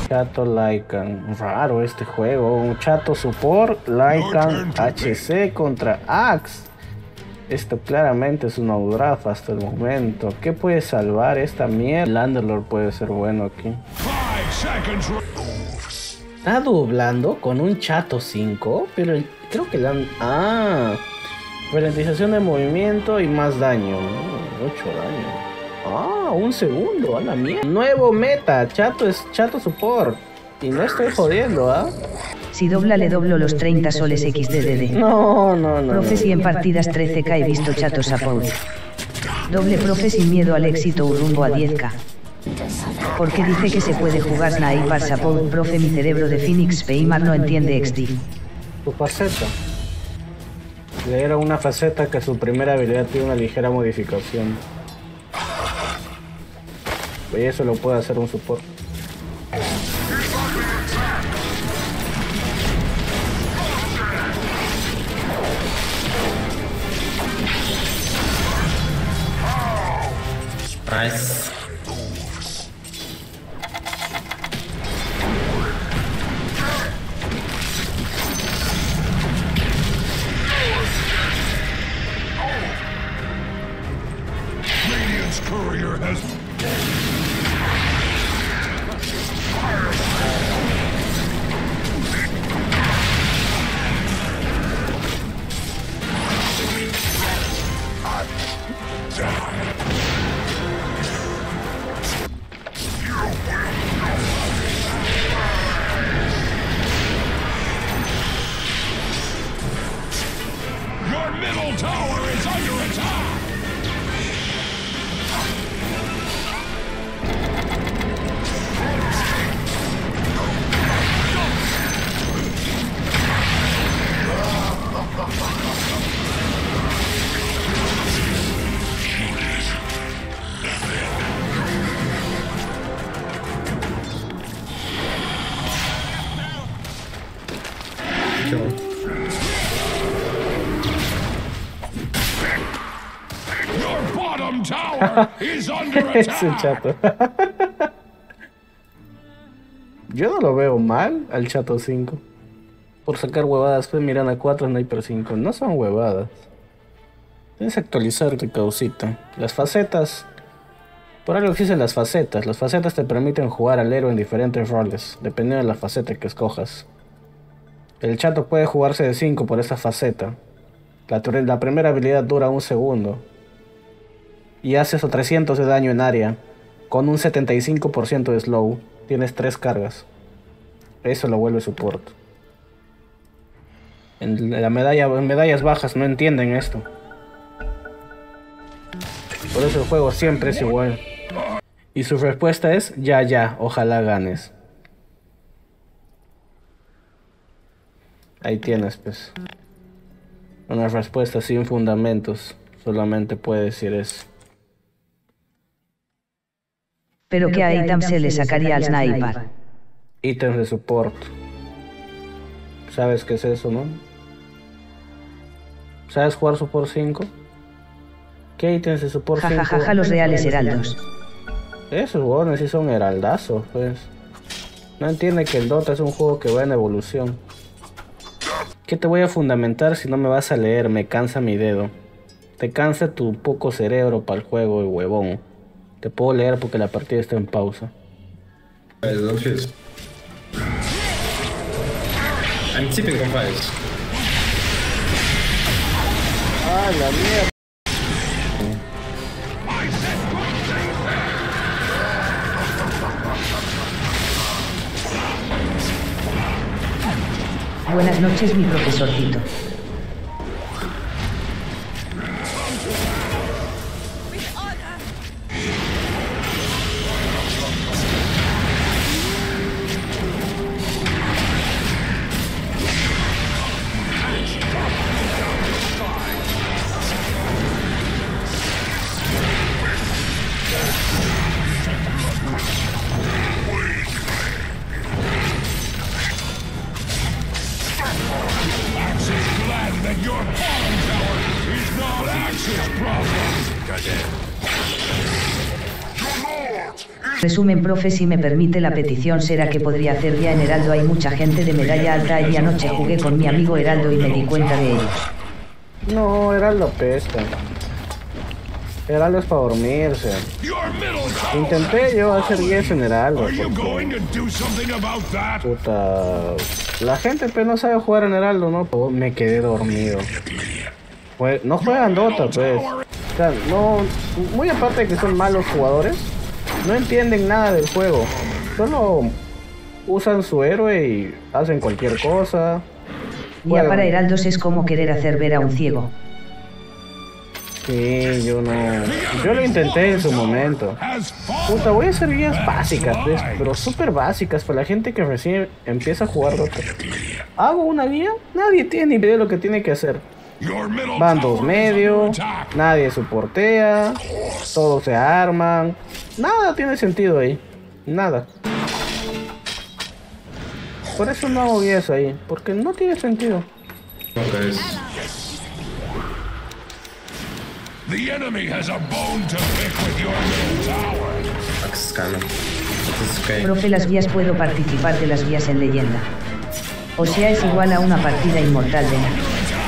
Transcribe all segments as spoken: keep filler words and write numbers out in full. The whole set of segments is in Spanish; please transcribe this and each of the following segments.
Chato Lycan. Raro este juego. Un Chato Support Lycan H C contra Axe. Esto claramente es un autografo hasta el momento. ¿Qué puede salvar esta mierda? Landlord puede ser bueno aquí. Está doblando con un Chato cinco, pero el, creo que la han... Ah, ralentización de movimiento y más daño. mucho daño. Ah, un segundo, a la mierda. Nuevo meta, Chato es Chato Support. Y no estoy jodiendo, ¿ah? ¿eh? Si dobla le doblo los treinta soles equis de de de. No, no, no. Profe, si en partidas trece K he visto Chato Support. Doble profe sin miedo al éxito o rumbo a diez K. Porque dice que se puede jugar Sniper Support, profe, mi cerebro de Phoenix Paymar no entiende X D. Su faceta. Le era una faceta que su primera habilidad tiene una ligera modificación. Y eso lo puede hacer un support. Nice. Radiant's courier has Es un Chato. Yo no lo veo mal al Chato cinco. Por sacar huevadas, pues miran a cuatro Sniper cinco. No son huevadas. Tienes que actualizarte, causita. Las facetas. Por algo existen las facetas. Las facetas te permiten jugar al héroe en diferentes roles, dependiendo de la faceta que escojas. El Chato puede jugarse de cinco por esa faceta. La, la primera habilidad dura un segundo. Y haces a trescientos de daño en área. Con un setenta y cinco por ciento de slow. Tienes tres cargas. Eso lo vuelve support. En, la medalla, en medallas bajas no entienden esto. Por eso el juego siempre es igual. Y su respuesta es: ya, ya, ojalá ganes. Ahí tienes, pues. Una respuesta sin fundamentos. Solamente puede decir eso. Pero ¿qué ítem se le sacaría al Sniper? Ítems de support. ¿Sabes qué es eso, no? ¿Sabes jugar support cinco? ¿Qué ítems de support cinco? Jajajaja, ja, ja, los reales heraldos. Esos huevones sí son heraldazos, pues. No entiende que el Dota es un juego que va en evolución. ¿Qué te voy a fundamentar si no me vas a leer? Me cansa mi dedo. Te cansa tu poco cerebro para el juego, el huevón. Te puedo leer porque la partida está en pausa. I'm tipping con files. Ah, la mierda. Buenas noches, mi profesorcito. Axis Resumen, profe, si me permite la petición, será que podría hacer ya en Heraldo. Hay mucha gente de medalla alta y anoche jugué con mi amigo Heraldo y me di cuenta de ellos. No, Heraldo pesta. Heraldo es para dormirse. Intenté yo hacer diez en Heraldo. Porque, puta, la gente pues no sabe jugar en Heraldo, ¿no? Pues me quedé dormido. Pues, no juegan Dota, pues. O sea, no, muy aparte de que son malos jugadores, no entienden nada del juego. Solo usan su héroe y hacen cualquier cosa. Ya para Heraldos es como querer hacer ver a un ciego. Sí, yo no... Yo lo intenté en su momento. Puta, voy a hacer guías básicas, ¿ves? Pero súper básicas para la gente que recién empieza a jugar Dota. ¿Hago una guía? Nadie tiene ni idea de lo que tiene que hacer. Van dos medio, nadie soportea, todos se arman. Nada tiene sentido ahí. Nada. Por eso no hago guías ahí, porque no tiene sentido. Okay. The enemy has a bone to pick with your middle tower. Axcano. Es okay. Profe, las guías, puedo participar de las guías en leyenda. O sea, es igual a una partida inmortal de la...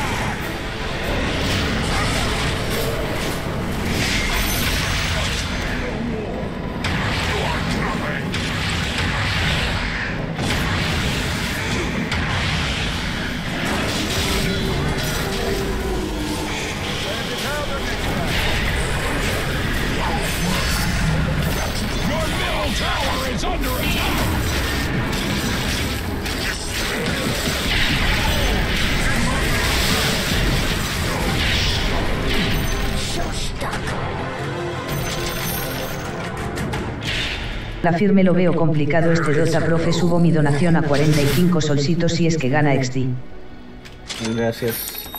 La firme, lo veo complicado este Dota, profe. Subo mi donación a cuarenta y cinco solcitos si es que gana X D. Gracias.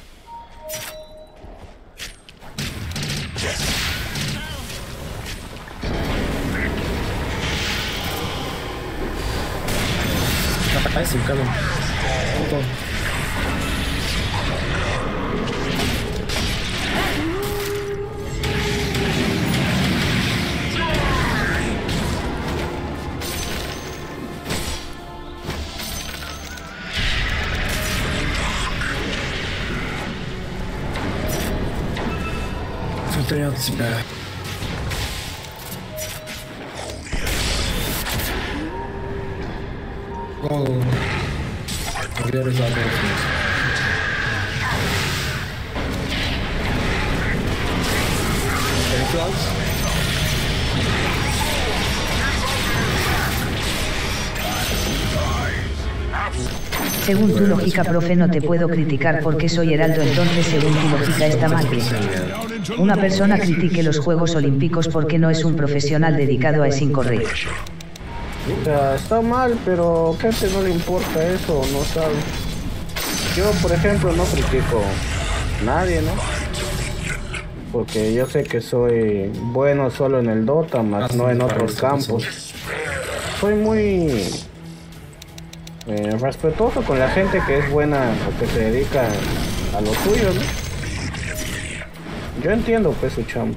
Ay, sí, calma. Смотри от себя. Голову. Где разобрался? Según tu lógica, profe, no te puedo criticar porque soy Heraldo, entonces según tu lógica está mal que una persona critique los Juegos Olímpicos porque no es un profesional dedicado a es incorrecto. O sea, está mal, pero gente no le importa eso, no sabe. Yo, por ejemplo, no critico a nadie, ¿no? Porque yo sé que soy bueno solo en el Dota, más no en otros campos. Soy muy eh, respetuoso con la gente que es buena o que se dedica a lo suyo, ¿no? Yo entiendo pues su chamba.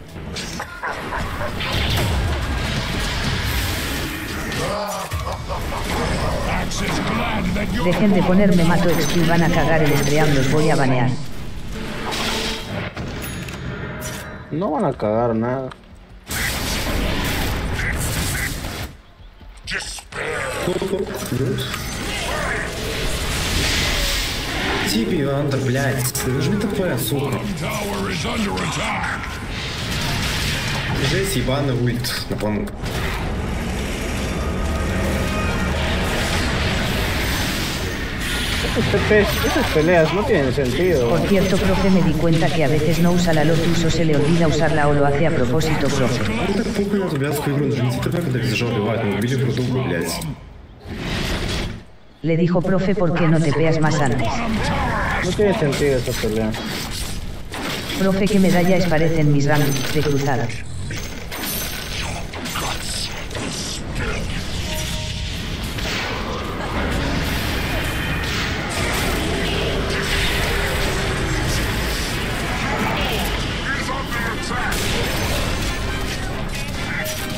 Dejen de ponerme mato X P, van a cagar el stream, los voy a banear. No van a cagar nada. Типи, Андр, блядь, нажми такое, сука. Здесь ебаный ульт на плану. Esas peleas no tienen sentido. Por cierto, profe, me di cuenta que a veces no usa la Lotus o se le olvida usarla o lo hace a propósito, profe. Ну так похуй на зубятскую игру, нажмите ТП, когда визажер убивает, мы убили крутуху, блядь. Le dijo, profe, ¿por qué no te peas más antes? No tiene sentido esa pelea. Profe, ¿qué medallas parecen mis ranks de cruzada?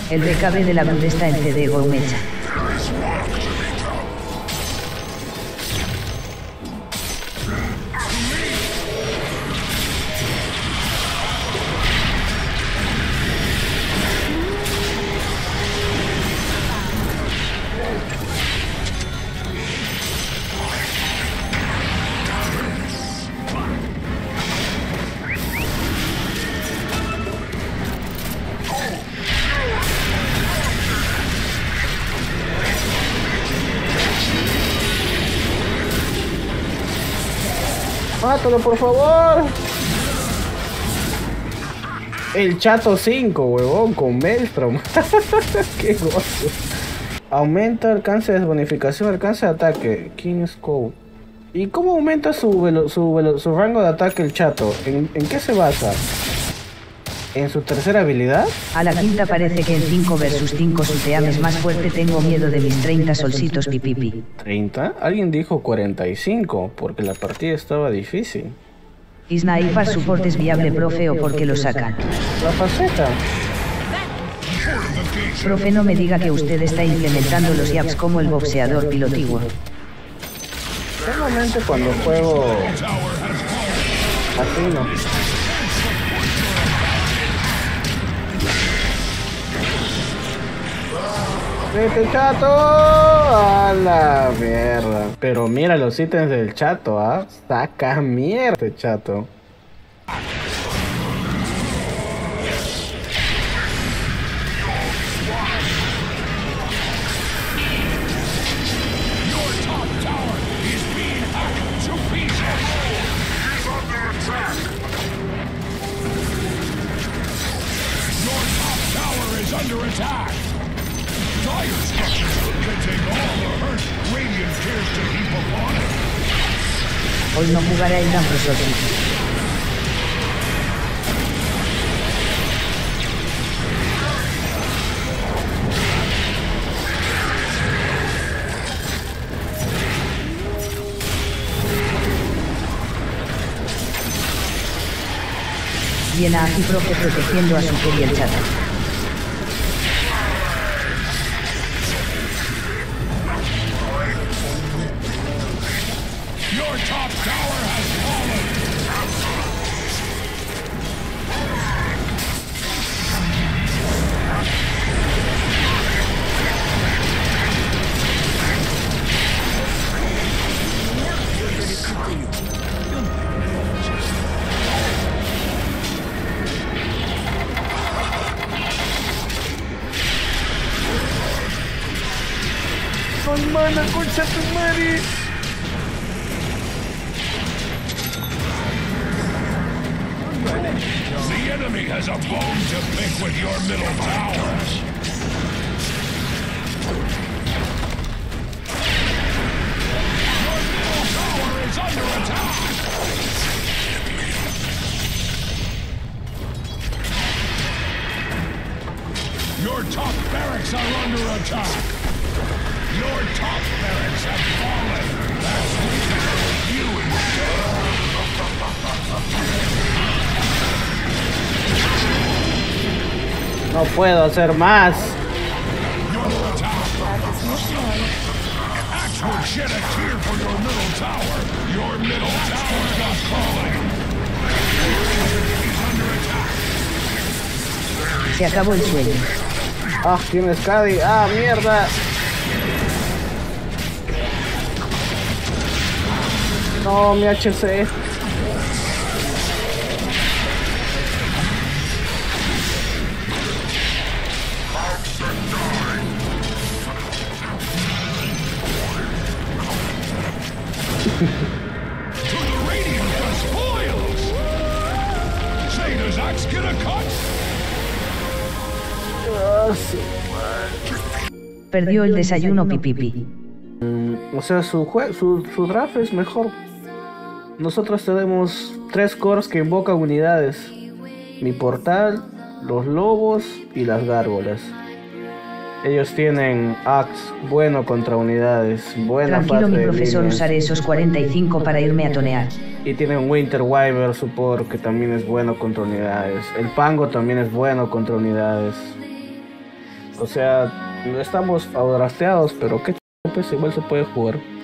El B K B de la Brood está en C D Gomecha. ¡Mátalo, por favor! El Chato cinco, huevón, con Maelstrom. ¡Qué gozo! Aumenta alcance de bonificación, alcance de ataque. King's Code. ¿Y cómo aumenta su, velo, su, velo, su rango de ataque el Chato? ¿En, ¿En qué se basa? ¿En su tercera habilidad? A la quinta parece que en cinco versus cinco su team es más fuerte. Tengo miedo de mis treinta solcitos pipipi. ¿treinta? Alguien dijo cuarenta y cinco, porque la partida estaba difícil. Sniper Support es viable, profe, o porque lo sacan. La faceta. Profe, no me diga que usted está implementando los yaps como el boxeador pilotivo. Solamente cuando juego así, ¿no? ¡Vete, Chato! ¡A la mierda! Pero mira los ítems del Chato, ¿ah? ¿eh? ¡Saca mierda, Chato! Hoy no jugará el Gran Solsticio. Viene aquí, profe, protegiendo a su y el Chato. ¡Mana, concha tu madre! The enemy has a bone to pick with your middle tower. Your middle tower is under attack. Your top barracks are under attack. Your top barracks have fallen. That's weak. You instead. No puedo hacer más. Your top. Axe would shed a tear for your middle tower. Your middle tower is falling. He's under attack. Se acabó el sueño. Ah, tienes Cadi. Ah, mierda. No, mi H C. To the radiant for spoils. Say, does Axe get a cut? Ah, sí. Perdió el desayuno pipipi. Mm, o sea, su, jue su, su draft es mejor. Nosotros tenemos tres cores que invocan unidades. Mi portal, los lobos y las gárgolas. Ellos tienen Axe, bueno contra unidades, buena Tranquilo, fase mi de profesor, líneas. usaré esos cuarenta y cinco para irme a tonear. Y tienen Winter Wyvern Support, que también es bueno contra unidades. El Pango también es bueno contra unidades. O sea, no estamos drafteados, pero qué ch... pues igual se puede jugar.